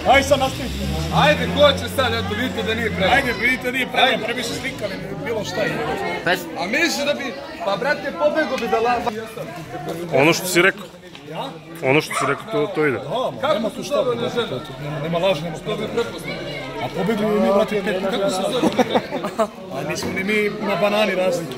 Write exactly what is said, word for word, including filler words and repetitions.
Ajde sad nastaviti. Ajde, ko će sad, eto vidite da nije prema. Ajde, vidite da nije prema, pre bi se slikali, bilo šta je. A misliš da bi, pa brate, pobego bi da lava. Ono što si rekao. Ono što si rekao, to ide. Kako se zove ona žena? Nema laži, nema Što bi prepoznao? A pobegli mi, brate, pet. Kako se zove? A nismo ni mi na banani razlike.